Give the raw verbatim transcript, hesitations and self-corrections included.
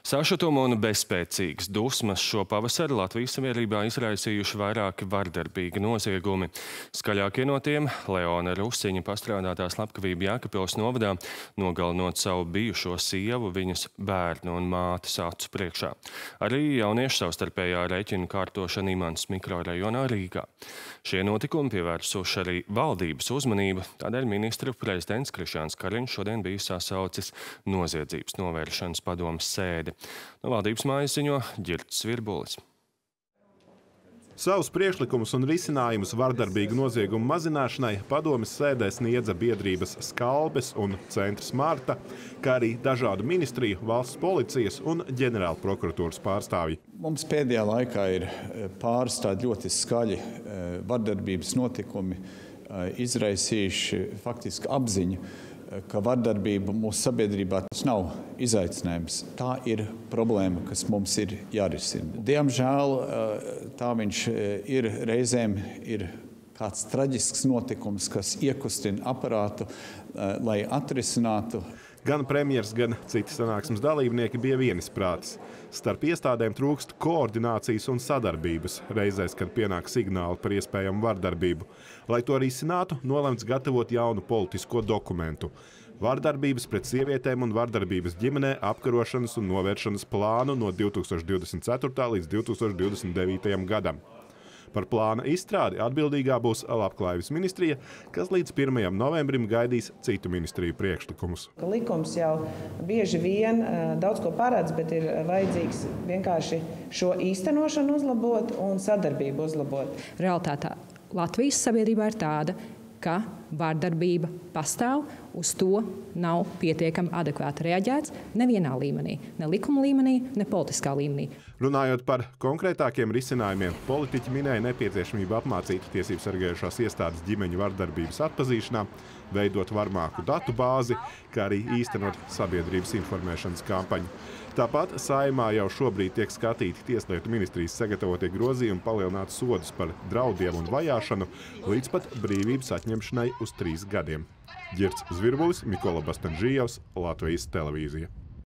Sašutumu un bezspēcīgas dusmas šo pavasari Latvijas sabiedrībā izraisījuši vairāki vardarbīgi noziegumi. Skaļākie no tiem – Leona Rusiņa pastrādātā slepkavība Jēkabpils novadā, nogalinot savu bijušo sievu, viņas bērnu un mātes acu priekšā. Arī jauniešu savstarpējā rēķinu kārtošana Imants mikrorajonā Rīgā. Šie notikumi pievērsuši arī valdības uzmanību, tādēļ ministru prezidents Krišjāns Kariņš šodien bija sasaucis noziedzības novēršanas padomes sēdi. No valdības mājas ziņo Ģirts Virbulis. Savus priekšlikumus un risinājumus vardarbīgu noziegumu mazināšanai padomes sēdē sniedza biedrības Skalbes un Centrs Marta, kā arī dažādu ministriju, valsts policijas un ģenerāla prokuratūras pārstāvji. Mums pēdējā laikā ir pāris tādi ļoti skaļi vardarbības notikumi izraisījuši faktiski apziņu, ka vardarbība mūsu sabiedrībā tas nav izaicinājums. Tā ir problēma, kas mums ir jārisina. Diemžēl tā viņš ir reizēm ir kāds traģisks notikums, kas iekustina aparātu, lai atrisinātu. Gan premjers, gan citi sanāksmes dalībnieki bija vienisprātis. Starp iestādēm trūkst koordinācijas un sadarbības, reizēs, kad pienāk signāli par iespējamu vardarbību. Lai to risinātu, nolemts gatavot jaunu politisko dokumentu. Vardarbības pret sievietēm un vardarbības ģimenē apkarošanas un novēršanas plānu no divi tūkstoši divdesmit ceturtā līdz divi tūkstoši divdesmit devītajam gadam. Par plāna izstrādi atbildīgā būs Labklājības ministrija, kas līdz pirmajam novembrim gaidīs citu ministriju priekšlikumus. Likums jau bieži vien daudz ko paredz, bet ir vajadzīgs vienkārši šo īstenošanu uzlabot un sadarbību uzlabot. Realtātā Latvijas sabiedrībā ir tāda, ka vardarbība pastāv, uz to nav pietiekami adekvāti reaģēts nevienā līmenī, ne likuma līmenī, ne politiskā līmenī. Runājot par konkrētākiem risinājumiem, politiķi minēja nepieciešamību apmācīt tiesību sargājošās iestādes ģimeņu vardarbības atpazīšanā, veidot varmāku datu bāzi, kā arī īstenot sabiedrības informēšanas kampaņu. Tāpat Saeimā jau šobrīd tiek skatīti Tieslietu ministrijas sagatavotie grozījumi palielināt sodus par draudiem un vajāšanu līdz pat brīvības atņemšanai uz trīs gadiem. Ģirts Virbulis, Mikola Bastanžijevs, Latvijas televīzija.